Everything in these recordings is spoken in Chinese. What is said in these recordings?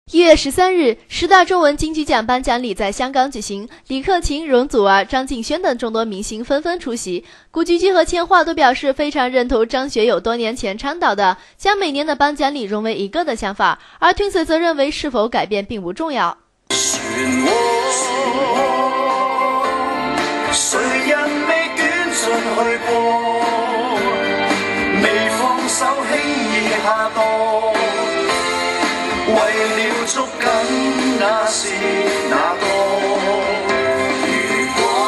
1月13日，10大中文金曲奖颁奖礼在香港举行，李克勤、容祖儿、张敬轩等众多明星纷纷出席。古巨基和千嬅都表示非常认同张学友多年前倡导的将每年的颁奖礼融为一个的想法，而 Twins 则认为是否改变并不重要。谁人未捲進去過，未放手輕易下墮，為了捉緊那是那個。如果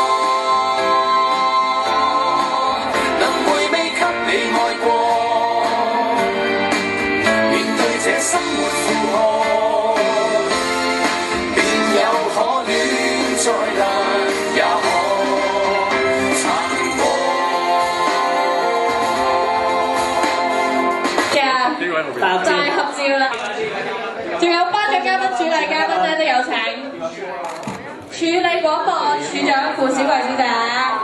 能回味給你愛過，面對這生活負荷，便有可戀再難也可。 就係合照啦，仲有頒獎嘉賓、主禮嘉賓咧都有請。處理廣播處長傅小貴小姐，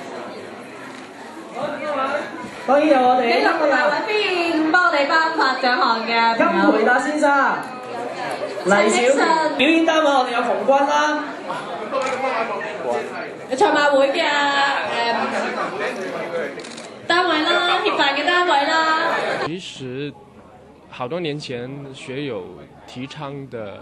當然有我哋。 繼續同埋揾邊幫我哋頒發獎項嘅金培達先生、黎小表演單位，我哋有馮君啦。 賽馬會嘅單位啦，協辦嘅單位啦。 其實好多年前學友提倡的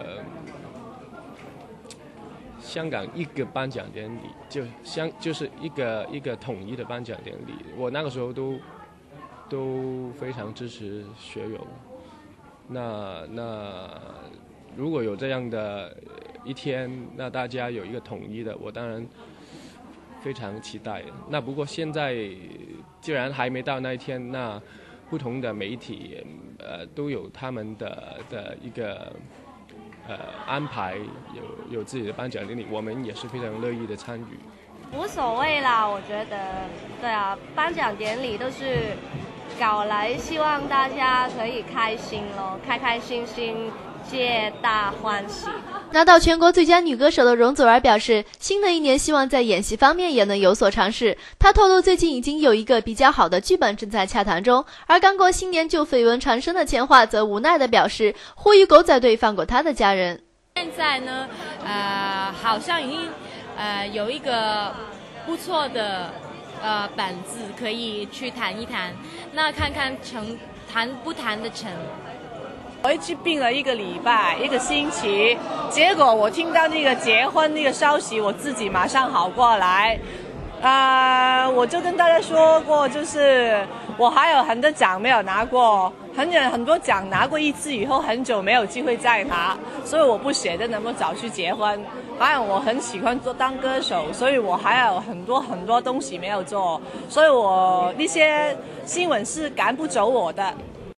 香港一個頒獎典禮，就是一個統一的頒獎典禮，我那個時候都非常支持學友。那如果有這樣的一天，那大家有一個統一的，我當然非常期待。那不過現在既然還沒到那一天，那不同的媒體都有他們的一個安排，有自己的頒獎典禮，我們也是非常樂意的參與。 無所謂啦，我覺得，對啊，頒獎典禮都是搞來希望大家可以開心咯，開開心心，皆大歡喜。 拿到全國最佳女歌手的容祖兒表示，新的一年希望在演戲方面也能有所嘗試。她透露最近已經有一個比較好的劇本正在洽談中，而剛過新年就緋聞纏身的千嬅則無奈地表示，呼籲狗仔隊放過她的家人。 現在呢，好像已經有一個不錯的本子可以去談一談，那看看談不談得成。 我一直病了1個禮拜1個星期，結果我聽到那個結婚那個消息，我自己馬上好過來。我就跟大家說過，就是我還有很多獎沒有拿過，很多獎拿過一次以後，很久沒有機會再拿，所以我不捨得那麼早去結婚。還有我很喜歡當歌手，所以我還有很多東西沒有做，所以我那些新聞是趕不走我的。